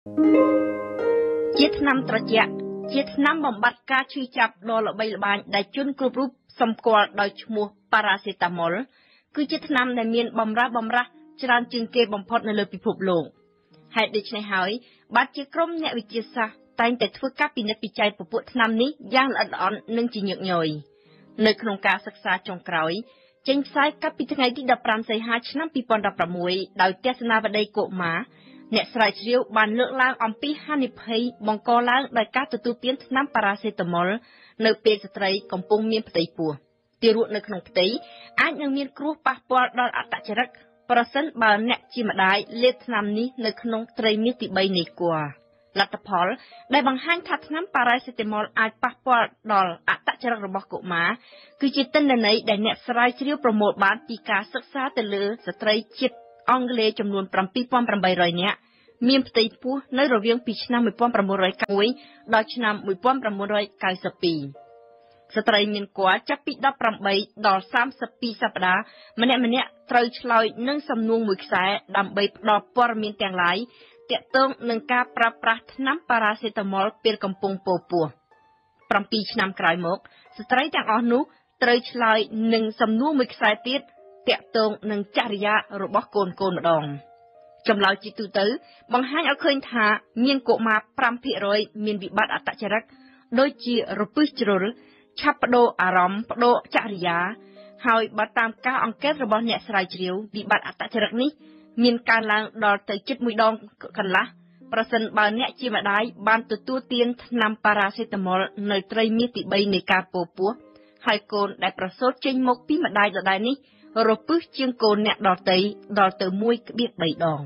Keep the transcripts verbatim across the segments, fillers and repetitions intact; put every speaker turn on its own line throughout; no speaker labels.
ជាថ្នាំត្រជាក់ជាថ្នាំបំបត្តិការឈឺចាប់ដ៏ល្បីល្បាញដែលជនគ្រប់រូបសម្គាល់ដោយឈ្មោះ Paracetamol គឺជាថ្នាំដែលមានបម្រះបម្រាស់ច្រើនជាងគេបំផុតនៅលើពិភពលោកហេតុដូច្នេះហើយបាទជាក្រុមអ្នកវិទ្យាសាស្ត្រតែងតែធ្វើការពិនិត្យពិច័យពពួកថ្នាំនេះយ៉ាងល្អិតល្អន់និងជាញឹកញយនៅក្នុងការសិក្សាចុងក្រោយចេញផ្សាយកាលពីថ្ងៃទីដប់ប្រាំសីហាឆ្នាំពីរពាន់ដប់ប្រាំមួយដោយទស្សនាវដ្តីកុមារអ្នកស្រាវជ្រាវបានលើកឡើងអំពីហានិភ័យបង្កឡើងដោយការទទួលទានថ្នាំប៉ារ៉ាសេតាមុលនៅពេលស្ត្រីកំពុងមានផ្ទៃពោះទារកនៅក្នុងផ្ទៃអាចនឹងមានគ្រោះប៉ះពាល់ដល់អត្តចរិតប្រសិនបើអ្នកជាម្ដាយលេបថ្នាំនេះនៅក្នុងត្រីមាសទីបីនៃគល់លទ្ធផលដែលបង្ហាញថាថ្នាំប៉ារ៉ាសេតាមុលអាចប៉ះពាល់ដល់អត្តចរិតរបស់កុមារគឺជាទិន្នន័យដែលអ្នកស្រាវជ្រាវប្រមូលបានពីការសិក្សាទៅលើស្ត្រីជាតិអង់គ្លេសចំនួនbảyពាន់ប្រាំបីរយនាក់មានផ្ទៃពោះនៅរវាងពីឆ្នាំmột nghìn chín trăm chín mươi mốtដល់ឆ្នាំmột nghìn chín trăm chín mươi haiស្ត្រីមានគល់ចាប់ពីដប់ប្រាំបីដល់សាមសិបពីរសប្តាហ៍ម្នាក់ម្នាក់ត្រូវឆ្លើយនឹងសំណួរមួយខ្សែដើម្បីផ្ដល់ព័ត៌មានទាំងឡាយទាក់ទងនឹងការប្រើប្រាស់ថ្នាំប៉ារ៉ាសេតាមុលពេលកំពុងពោពោះ7ឆ្នាំក្រោយមកស្ត្រីទាំងអស់នោះត្រូវឆ្លើយនឹងសំណួរមួយខ្សែទៀតទាក់ទងនឹងចរិយារបស់កូនកូនម្ដងចម្លើយជាទូទៅបង្ហាញឲ្យឃើញថាមានកុមារ5ភាគរយមានវិបត្តិអត្តចរិតដូចជារពឹសជ្រុលឆាប់បដូរអារម្មណ៍បដូរចរិយាហើយបើតាមការអង្កេតរបស់អ្នកស្រាវជ្រាវវិបត្តិអត្តចរិតនេះមានកើនឡើងដល់ទៅជិតមួយដងកន្លះប្រសិនបើអ្នកជាម្ដាយបានទទួលទានថ្នាំប៉ារ៉ាសេតាមុលនៅត្រីមាសទីបីនៃការពោពោះហើយកូនដែលប្រសូតចេញមកពីម្ដាយដដែលនេះរពឹសជាងកូនអ្នកដទៃដល់ទៅមួយភាគបីដង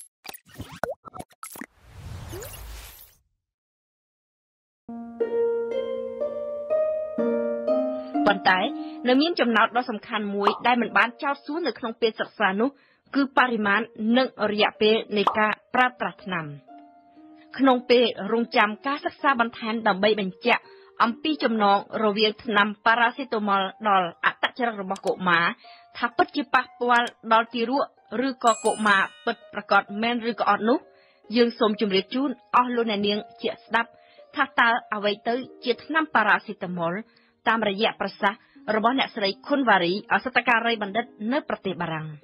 ប៉ុន្តែនៅមានចំណោទដ៏សំខាន់មួយដែលមិនបានចោទសួរនៅក្នុងពេលសិក្សានោះគឺបរិមាណនិងរយៈពេលនៃការប្រើប្រាស់ថ្នាំក្នុងពេលរងចាំការសិក្សាបន្ថែមដើម្បីបញ្ជាក់អំពីចំណងរវាងថ្នាំប៉ារ៉ាសេតាមុលដល់អត្តចរិតរបស់កុមារថាពិតជាប៉ះពាល់ដល់ទារកឬក៏កុមារពិតប្រាកដមែនឬក៏អត់នោះយើងសូមជម្រាបជូនអស់លោកអ្នកនាងជាក់ស្ដាប់ថាតើអ្វីទៅជាថ្នាំប៉ារ៉ាសេតាមុលតាមរយៈប្រសាសន៍របស់អ្នកស្រីខុនវ៉ារីអសតការីបណ្ឌិតនៅប្រទេសបារាំង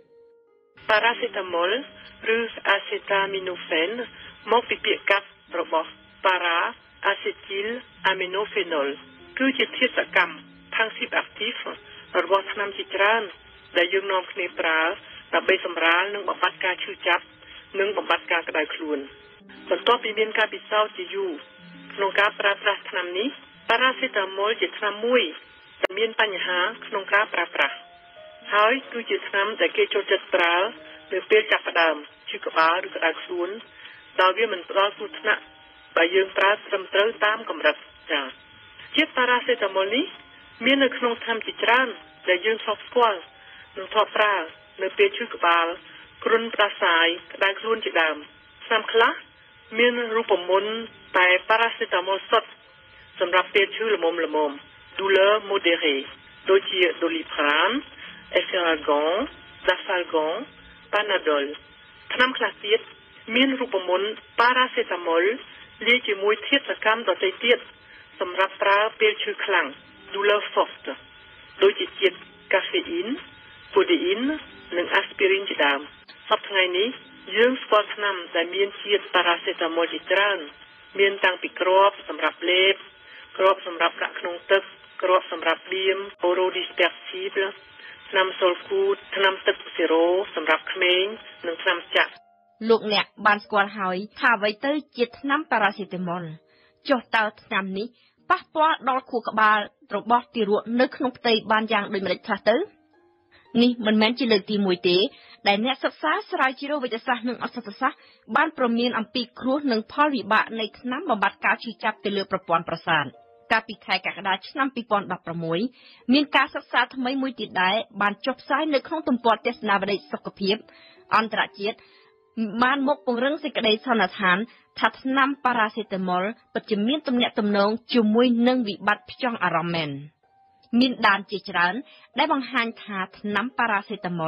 Paracetamol ឬ acetaminophen មកពីពាក្យកាត់របស់ para acetyl aminophenol គឺជាធាតុសកម្មខាងស៊ីបអាក់ទីវរបស់ថ្នាំជាច្រើនដែលយើងនាំគ្នាប្រើដើម្បីសម្រាលនិងបំបត្តិការឈឺចាប់និងបំបត្តិការក្តៅខ្លួនបន្ទាប់ពីមានការពិសោធន៍ជាយូរក្នុងការប្រើប្រាស់ថ្នាំនេះParacetamol ជាថ្នាំមួយដែលមានបញ្ហាក្នុងការប្រើប្រាស់ហើយគឺជាថ្នាំដែលគេចូលចិត្តប្រើនៅពេលចាប់ផ្ដើមឈឺក្បាលឬក្តៅខ្លួនដោយវាមិនផ្ដល់គ្រោះថ្នាក់បើយើងប្រើត្រឹមត្រូវតាមកម្រិតចា៎ជាតិ Paracetamol នេះមាននៅក្នុងថ្នាំជាច្រើនដែលយើងធ្លាប់ស្គាល់និងធ្លាប់ប្រើនៅពេលឈឺក្បាលគ្រុនផ្ដាសាយក្តៅខ្លួនជាដើមថ្នាំខ្លះមានរូបមន្តតែ Paracetamol សុទ្ធសម្រាប់ពេលឈឺល្មមល្មម douleur modérée ដូចជា Doliprane, Efferalgan, Dafalgan, Panadol ថ្នាំខ្លះទៀតមានរូបមន្ត Paracetamol លាយជាមួយធាតុសកម្មដទៃទៀតសម្រាប់ប្រើពេលឈឺខ្លាំង douleur forte ដូចជាជាតិ Caffeine, Codeine និង Aspirin ជាដើមសប្តាហ៍ថ្ងៃនេះយើងស្គាល់ថ្នាំដែលមានជាតិ Paracetamol ជាច្រើនមានតាំងពីគ្រាប់សម្រាប់លេបគ្រាប់សម្រាប់ដាក់ក្នុងទឹកគ្រាប់សម្រាប់បៀម Orodispersible ថ្នាំសូលគូតថ្នាំទឹកសេរ៉ូសម្រាប់ក្មេងនិងថ្នាំចាក់
លោកអ្នកបានស្គាល់ហើយថាអ្វីទៅជាថ្នាំប៉ារ៉ាសេតាមុលចុះតើថ្នាំនេះប៉ះពាល់ដល់ខួរក្បាលរបស់ទារកនៅក្នុងផ្ទៃបានយ៉ាងដូចម្តេចខ្លះទៅនេះមិនមែនជាលើកទីមួយទេដែលអ្នកសិក្សាស្រាវជ្រាវវិទ្យាសាស្ត្រនិងឱសថសាស្ត្របានព្រមានអំពីគ្រោះនិងផលវិបាកនៃថ្នាំបំបត្តិការឈឺចាប់ទៅលើប្រព័ន្ធប្រសាទកាលពីខែកក្កដាឆ្នាំពីរពាន់ដប់ប្រាំមួយមានការសិក្សាថ្មីមួយទៀតដែរបានចុះផ្សាយនៅក្នុងទំព័រទស្សនាវដ្តីសុខភាពអន្តរជាតិបានមកពង្រឹងសេចក្តីសន្និដ្ឋានថាថ្នាំប៉ារ៉ាសេតាមុលពិតជាមានទំនាក់ទំនងជាមួយនឹងវិបត្តិផ្ចង់អារម្មណ៍មែនមានដានជាច្រើនដែលបង្ហាញថាថ្នាំប៉ារ៉ាសេតាមុល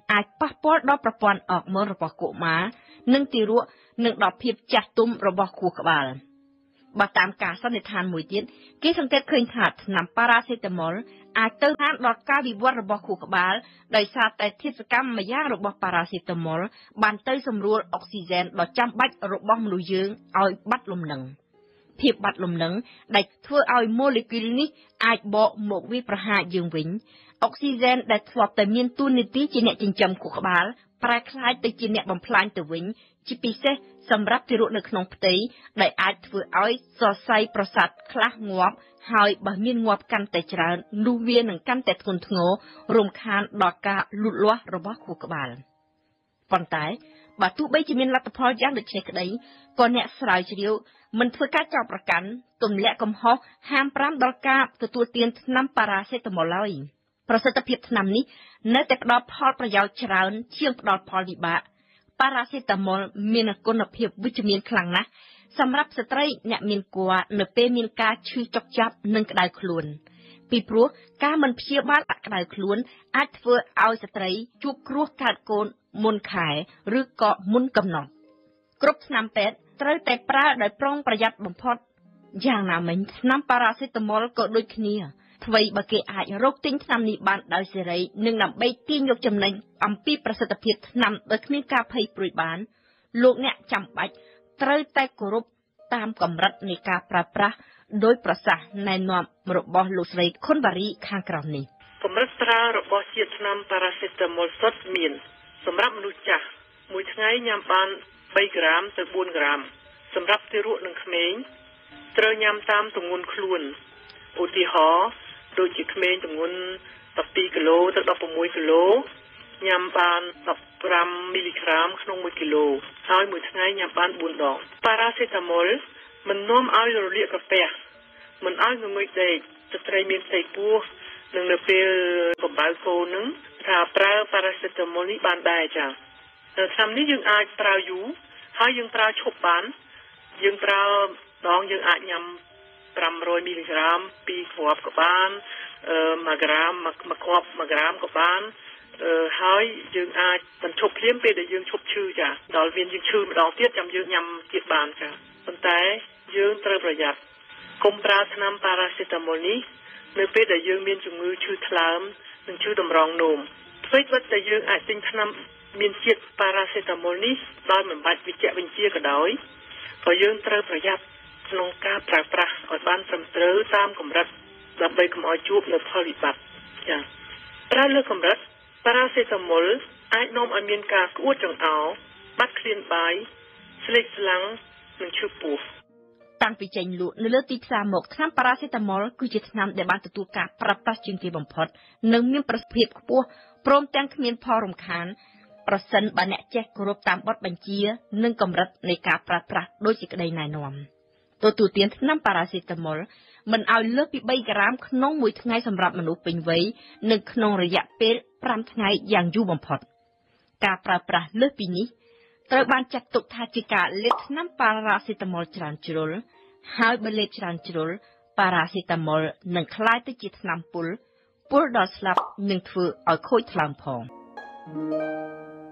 អាចប៉ះពាល់ដល់ប្រព័ន្ធអរម៉ូនរបស់កុមារនិងទារកនិងដល់ភាពចាស់ទុំរបស់ខួរក្បាលបើតាមការសន្និដ្ឋានមួយទៀតគេសង្កេតឃើញថាថ្នាំប៉ារ៉ាសេតាមុលអាចទៅតាមដល់ការវិវត្តរបស់ខួរក្បាលដោយសារតែធាតុសកម្មម្យ៉ាងរបស់ប៉ារ៉ាសេតាមុលបានទៅសម្រួលអុកស៊ីហ្សែនដ៏ចាំបាច់របស់មនុស្សយើងឲ្យបាត់លំនឹងភាពបាត់លំនឹងដែលធ្វើឲ្យម៉ូលេគុលនេះអាចបកមកវាប្រហារយើងវិញអុកស៊ីហ្សែនដែលធ្លាប់តែមានតួនាទីជាអ្នកចិញ្ចឹមខួរក្បាលប្រែក្លាយទៅជាអ្នកបំផ្លាញទៅវិញជាពិសេសសម្រាប់ទារកនៅក្នុងផ្ទៃដែលអាចធ្វើឲ្យសរសៃប្រសាទខ្លះងាប់ហើយបើមានងាប់កាន់តែច្រើននោះវានឹងកាន់តែធ្ងន់ធ្ងររំខានដល់ការលូតលាស់របស់ខួរក្បាលប៉ុន្តែបើទោះបីជាមានលទ្ធផលយ៉ាងដូចនេះក្តីក៏អ្នកស្រាវជ្រាវមិនធ្វើការចោទប្រកាន់ទម្លាក់កំហុសហាមប្រាមដល់ការទទួលទានថ្នាំប៉ារ៉ាសេតាមុលឡើយប្រសិទ្ធភាពថ្នាំនេះនៅតែផ្ដល់ផលប្រយោជន៍ច្រើនជាងផ្ដល់ផលវិបាកប៉ារ៉ាសេតាមុលមានគុណភាពវិជ្ជមានខ្លាំងណាស់សម្រាប់ស្ត្រីអ្នកមានគភ៌នៅពេលមានការឈឺចុកចាប់និងក្តៅខ្លួនពីព្រោះការមិនព្យាបាលក្តៅខ្លួនអាចធ្វើឲ្យស្ត្រីជួបគ្រោះកើតកូនមុនខែឬក៏មុនកំណត់គ្រប់ថ្នាំពេទ្យត្រូវតែប្រើដោយប្រុងប្រយ័ត្នបំផុតយ៉ាងណាមិញថ្នាំប៉ារ៉ាសេតាមុលក៏ដូចគ្នាអ្វីបើគេអាចរកទិញថ្នាំនេះបានដោយសេរីនិងដើម្បីទាញយកចំណេញអំពីប្រសិទ្ធភាពថ្នាំដោយគ្មានការភ័យព្រួយបានលោកអ្នកចាំបាច់ត្រូវតែគោរពតាមកម្រិតនៃការប្រើប្រាស់ដោយប្រសាសន៍ណែនាំរបស់លោកស្រីខុនវ៉ារីខាងក្រោមនេះ
កម្រិតស្រាលរបស់ជាតិថ្នាំប៉ារ៉ាសេតាមុលសុទ្ធមានសម្រាប់មនុស្សចាស់មួយថ្ងៃញ៉ាំបានបីក្រាមទៅបួនក្រាមសម្រាប់ទារកនិងក្មេងត្រូវញ៉ាំតាមទម្ងន់ខ្លួនឧទាហរណ៍ដូចជាក្មេងទម្ងន់ដប់ពីរគីឡូទៅដប់ប្រាំមួយគីឡូញ៉ាំបានដប់ប្រាំមីលីក្រាមក្នុងមួយគីឡូហើយមួយថ្ងៃញ៉ាំបានបួនដងប៉ារ៉ាសេតាមុលមិននាំឲ្យរលាកក្រពះមិនឲ្យងងុយដេកស្ត្រីមានផ្ទៃពោះនិងនៅពេលកម្ដៅកូននឹងថាប្រើប៉ារ៉ាសេតាមុលនេះបានដែរចា៎នៅឆ្នាំនេះយើងអាចប្រើយូរហើយយើងប្រើឈប់បានយើងប្រើដងយើងអាចញ៉ាំប្រាំរយមីលីក្រាមពីរគ្រាប់ក៏បានអឺមួយក្រាមមួយគ្រាប់មួយក្រាមក៏បានអឺហើយយើងអាចបញ្ឈប់ភ្លាមពេលដែលយើងឈប់ឈឺចាដល់វាយើងឈឺម្ដងទៀតចាំយើងញ៉ាំទៀតបានចាប៉ុន្តែយើងត្រូវប្រយ័ត្នកុំប្រើថ្នាំប៉ារ៉ាសេតាមុលនេះនៅពេលដែលយើងមានជំងឺឈឺថ្លើមនិងឈឺតម្រងនោមអ្វីក៏តែយើងអាចទិញថ្នាំមានជាតិប៉ារ៉ាសេតាមុលនេះដោយមិនបាច់វិជ្ជបញ្ជាក៏ដោយក៏យើងត្រូវប្រយ័ត្នក្នុងការប្រើប្រាស់ឲ្យបានត្រឹមត្រូវតាមកម្រិតដើម្បីកុំឲ្យជួបនូវផលវិបត្តិចា៎ប្រើលើកម្រិតប៉ារ៉ាសេតាមុលអាចនាំឲ្យមានការក្អួតចង្អោរបាត់ឃ្លានបាយស្លេកស្លាំងនិងឈឺពោះ
តាំងពីចេញលក់នៅលើទីផ្សារមកថ្នាំប៉ារ៉ាសេតាមុលគឺជាថ្នាំដែលបានទទួលការប្រើប្រាស់ជាងគេបំផុតនិងមានប្រសិទ្ធភាពខ្ពស់ព្រមទាំងគ្មានផលរំខានប្រសិនបើអ្នកចេះគោរពតាមបទបញ្ជានិងកម្រិតនៃការប្រើប្រាស់ដោយសេចក្តីណែនាំទទួលទានថ្នាំប៉ារ៉ាសេតាមុលមិនឲ្យលើសពីបីក្រាមក្នុងមួយថ្ងៃសម្រាប់មនុស្សពេញវ័យនិងក្នុងរយៈពេលប្រាំថ្ងៃយ៉ាងយូរបំផុតការប្រើប្រាស់លើសពីនេះត្រូវបានចាត់ទុកថាជាការលេបថ្នាំប៉ារ៉ាសេតាមុលច្រើនជ្រុលហើយបើលេបច្រើនជ្រុលប៉ារ៉ាសេតាមុលនឹងក្លាយទៅជាថ្នាំពុលពុលដល់ស្លាប់និងធ្វើឲ្យខូចថ្លើមផង